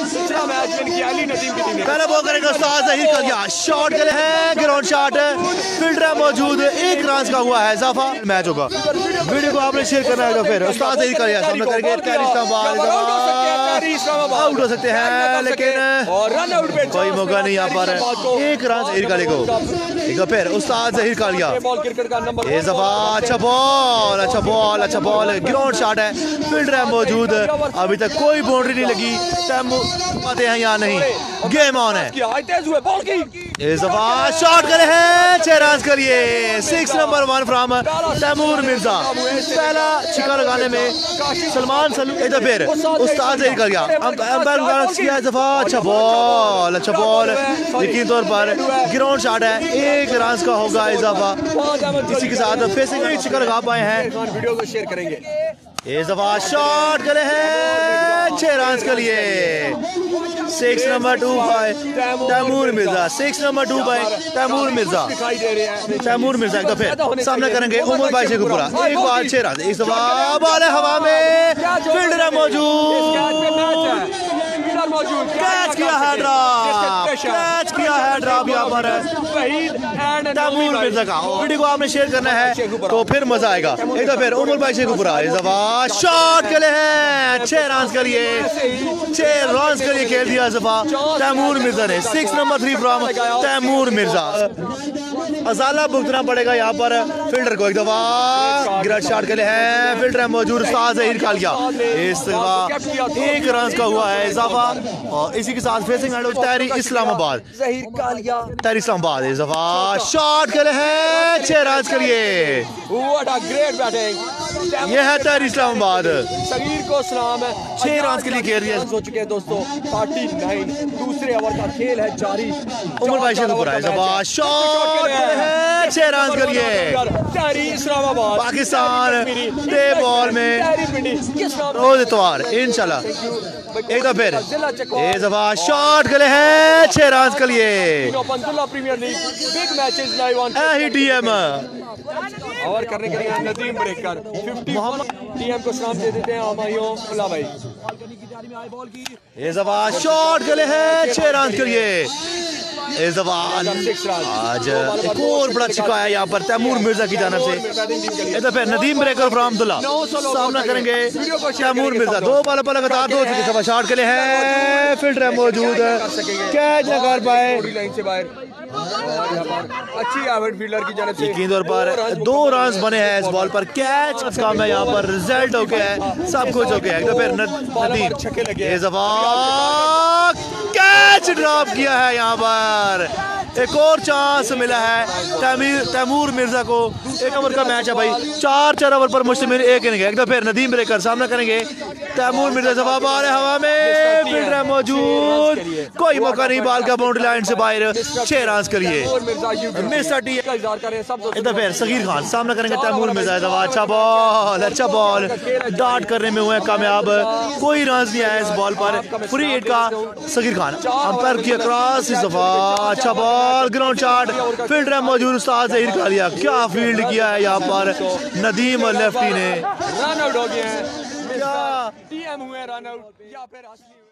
दूसरा match win किया अली नदीम की टीम ने। पहला बॉल करेंगे उस्ताद ज़हीर का गया शॉट के लिए है ग्राउंड शॉट फील्डर मौजूद 1 रन का हुआ है इजाफा मैच होगा। वीडियो को आपने शेयर करना है फिर उस्ताद ज़हीर का सामना करेंगे आउट हो सकते हैं लेकिन कोई मौका नहीं यहाँ पर 1 रन ज़हीर का को फिर उस्ताद ज़हीर का लिया अच्छा बॉल ग्राउंड शॉट है फील्डर है मौजूद अभी तक कोई बाउंड्री नहीं लगी आते हैं यहाँ नहीं गेम ऑन है शॉट करे हैं 6 रन के लिए 6 नंबर 1 फ्रॉम तैमूर मिर्जा। पहला छिका लगाने में सलमान सलू फिर उस्ताद ज़हीर का गया अच्छा बॉल यकीन तौर पर ग्राउंड शॉट है 1 रन का होगा इजाफा। इसी के साथ फेसिंग छिका लगा पाए हैं वीडियो को शेयर करेंगे। इस दफा शॉट करे हैं 6 रन के लिए 6 number 2 by Taimur Mirza 6 number 2 by Taimur Mirza एक दफे सामना करेंगे उमर भाई शेखपुरा एक बार 6 रन इस दफा बॉल है हवा में फील्डर मौजूद कैच किया है ड्रॉप यहाँ पर तैमूर मिर्जा का। वीडियो को आपने शेयर करना है तो फिर मजा आएगा। एक दफे उमर भाई शेखपुरा इस दफा शॉट के लिए है 6 रन के लिए खेल दिया सफा तैमूर मिर्जा ने 6 नंबर 3 फ्रॉम तैमूर मिर्जा। अजाला भुगतना पड़ेगा यहाँ पर फील्डर को। एक दफा ग्रेट शॉट के लिए है फील्डर है मौजूद उस्ताद ज़हीर का लिया इस दफा 1 रन का हुआ है इजाफा। और इसी के साथ फेसिंग तहरी इस्लामाबाद इस दफा शॉट के लिए है 6 रन के लिए यह है तहरी इस्लामाबाद सगीर को सलाम है 6 रन के लिए खेल रही है हो चुके हैं दोस्तों 39 दूसरे ओवर का खेल है जारी। उमर भाई शेखपुरा इस दफा शॉट है 6 रन के लिए इस्लामाबाद पाकिस्तान डे बॉल में रोज इतवार इंशाल्लाह। एक दफा फिर इस दफा शॉट के लिए है 6 रन के लिए premier league big matches live on TM over करने के लिए नदीम ब्रेकर 50 टीएम को सलाम दे देते हैं हमायों अल्लाह भाई। इस दफा शॉट के लिए है 6 रन के लिए इस दफा आज एक और बड़ा छिका है यहाँ पर तैमूर मिर्जा की जानिब से। इधर फिर नदीम ब्रेकर फ्रॉम अब्दुल्ला सामना करेंगे तैमूर मिर्जा 2 बॉल पर लगातार 2 दफा शॉट के लिए है फील्डर है मौजूद कैच न कर पाए लाइन से बाहर और यहाँ पर अच्छी एवर्ड फील्डर की जानिब से यकीन तौर पर 2 रन बने हैं इस बॉल पर कैच काम है यहाँ पर रिजल्ट हो गया है सब कुछ हो गया है। फिर नदीम छक्के लगे इस दफा कैच ड्रॉप किया है यहाँ पर एक और चांस मिला है तैमूर मिर्जा को। 1 ओवर का मैच है भाई 4 ओवर पर मुश्तमिल 1 इनिंग है। एक दफा फिर नदीम ब्रेकर सामना करेंे तैमूर मिर्जा जवाब बॉल है हवा में फील्डर मौजूद कोई मौका नहीं बॉल का बाउंड्री लाइन से बाहर 6 रन के लिए मिस्टर टी। इधर फिर सगीर खान सामना करेंगे तैमूर मिर्जा दफा अच्छा बॉल डाट करने में हुए कामयाब कोई रन नहीं आया इस बॉल पर फ्री हिट का सगीर खान अंपायर किया क्रॉस इस दफा अच्छा बॉल ग्राउंड शॉट फील्डर मौजूद उस्ताद ज़हीर का लिया क्या फील्ड किया है यहाँ पर नदीम लेफ्टी ने रन आउट हो गए हैं टीएम हुए रन आउट या फिर असली